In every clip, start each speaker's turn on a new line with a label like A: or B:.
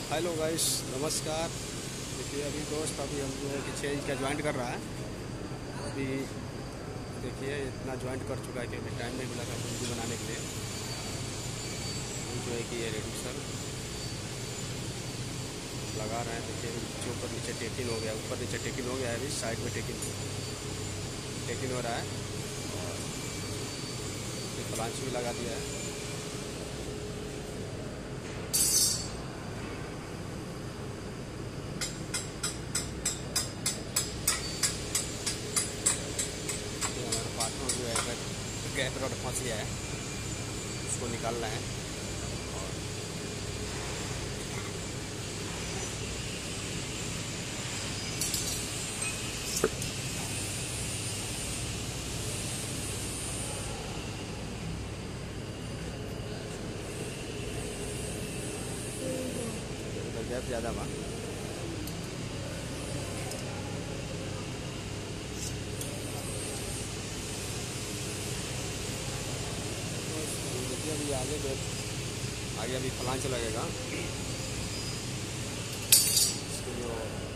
A: Hello guys, नमस्कार। देखिए अभी दोस्त अभी हम जो है कि 6 इंच का ज्वाइंट कर रहा है। अभी देखिए इतना ज्वाइंट कर चुका है कि अभी टाइम नहीं मिला था वीडियो बनाने के लिए। हम जो है कि ये रेड्यूसर लगा रहे हैं। देखिए जो ऊपर नीचे टेकिंग हो गया, ऊपर नीचे टेकिंग हो गया है, अभी साइड में टेकिंग हो रहा है। और ये प्लांच भी लगा दिया है। हमारे पार्टनर जो है गैप रॉड फंस गया है, उसको निकाल रहे हैं। और गैप ज़्यादा बा। अभी आगे अभी फ्लांच लगेगा इसके लिए।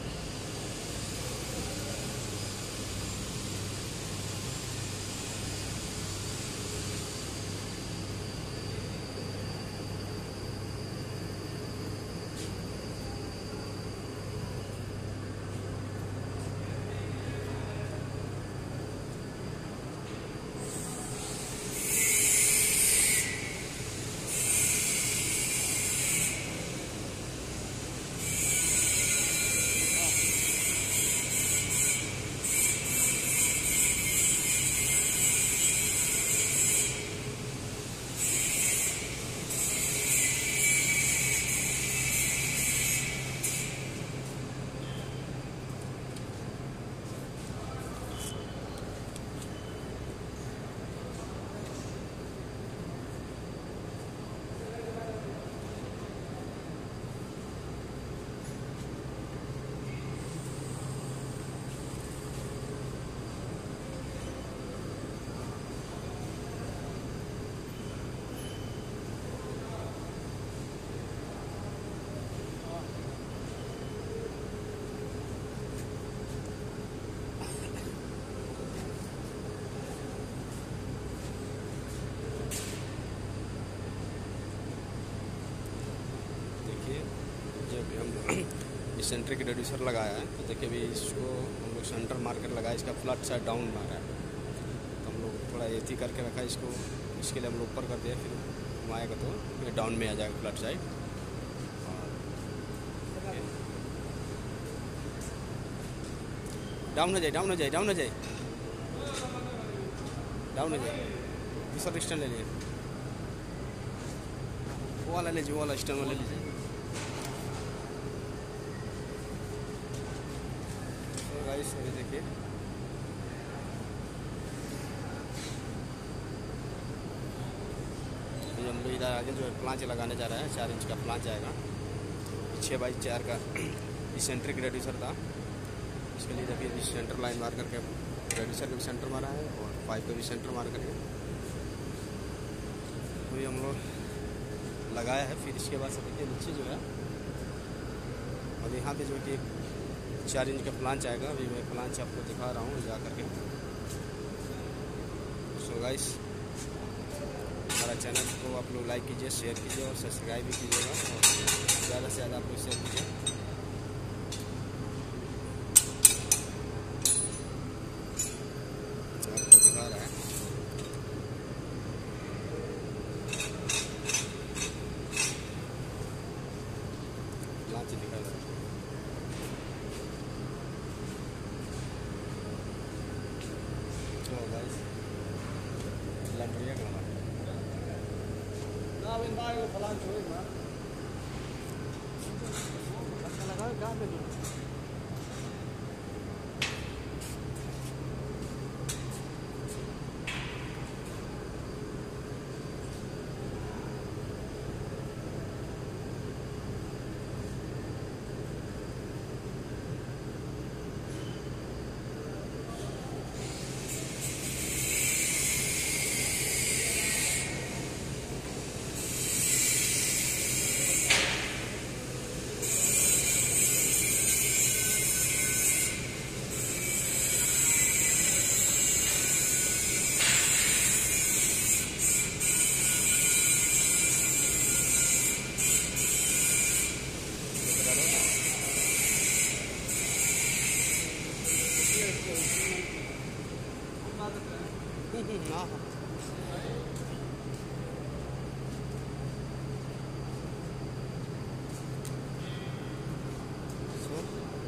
A: जब हम सेंटर की रेड्यूसर लगाया है तो देखिए अभी इसको हम लोग सेंटर मार्कर लगाया, इसका फ्लैट साइड डाउन मारा है। तो हम लोग थोड़ा एथी करके रखा है इसको, इसके लिए हम लोग ऊपर कर दिया, फिर घुमाएगा तो फिर डाउन में आ जाएगा फ्लैट साइड। डाउन हो जाए, डाउन हो जाए, डाउन हो जाए, डाउन हो जाए। दूसरा स्टैंड ले लीजिए, वो वाला लीजिए, वो वाला स्टैंड वाला लीजिए। गाइस अभी देखिए हम लोग इधर आगे जो है प्लांच लगाने जा रहे हैं। 4 इंच का प्लांच आएगा। 6x4 का इसेंट्रिक रेड्यूसर था, इसके लिए देखिए सेंटर लाइन मार करके रेड्यूसर का भी सेंटर मारा है और पाइप का भी सेंटर मार करके वही हम लोग लगाया है। फिर इसके बाद से देखिए नीचे जो है अब यहाँ पे जो कि 4 इंच का प्लांच आएगा। अभी मैं प्लांच आपको दिखा रहा हूँ जा करके। सो गाइस, हमारा चैनल को आप लोग लाइक कीजिए, शेयर कीजिए और सब्सक्राइब भी कीजिएगा, और ज़्यादा से ज़्यादा आप लोग शेयर कीजिए। आपको दिखा रहा है प्लांच दिखा रहा है। तो गाइस लंडरिया का ना बिन बाय को फलान छोड़ ना अच्छा लगा कहां पे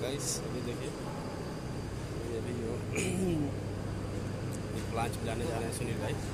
A: गाइस अभी देखिए अभी वो प्लांच जाने जा रहे हैं सुनील भाई।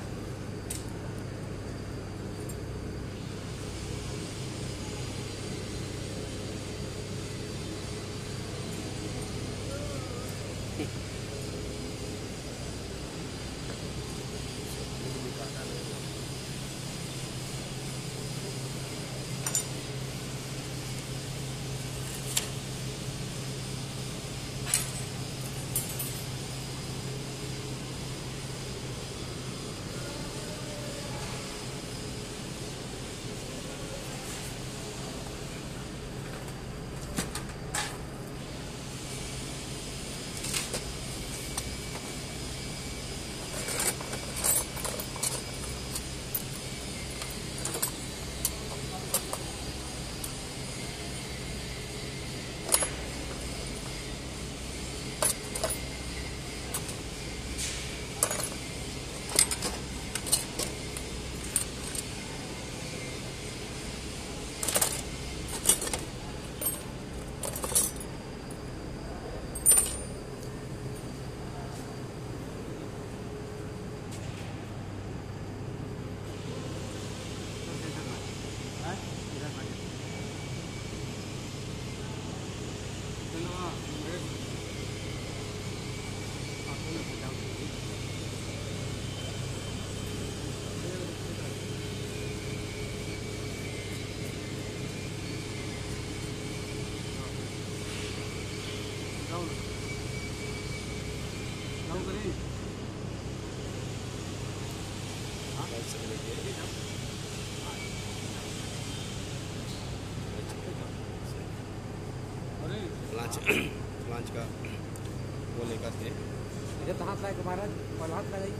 A: प्लांच का वो लेकर के
B: इधर तो हाथ लगा महाराज और हाथ लगाई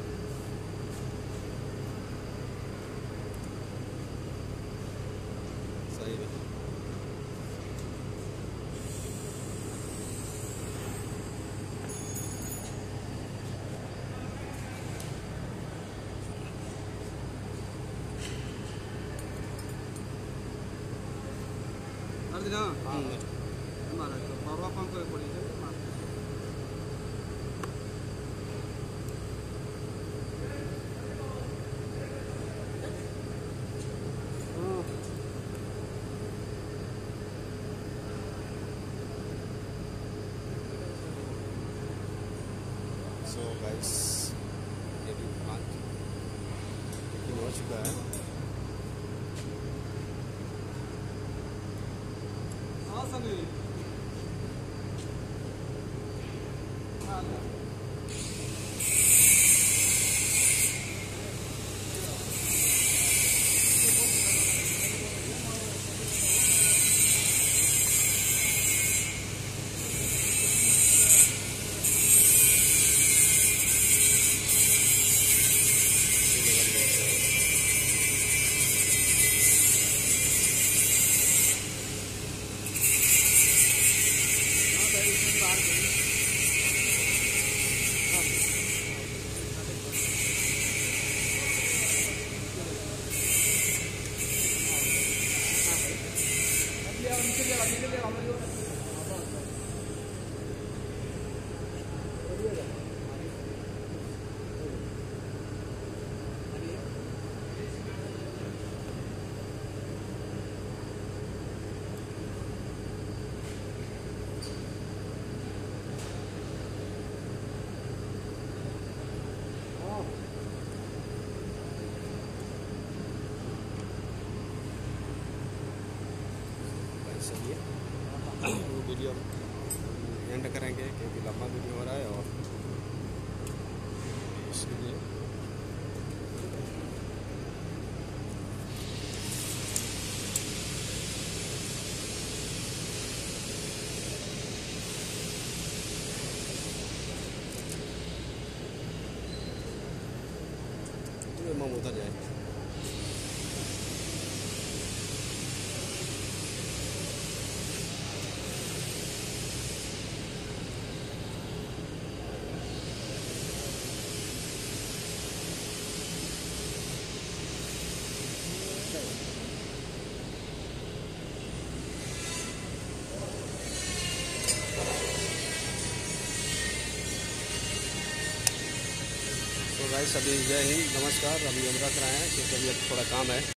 A: सही है।
B: महाराज तो परवा कौन को पड़ी है
A: सो गाइस ये भी प्लांट हो चुका है। वो वीडियो एंड करेंगे क्योंकि लंबा वीडियो हो रहा है और इसलिए मम उधर जाए। गाइस अभी जय हिंद, नमस्कार। अभी हम रख रहे हैं क्योंकि अभी थोड़ा काम है।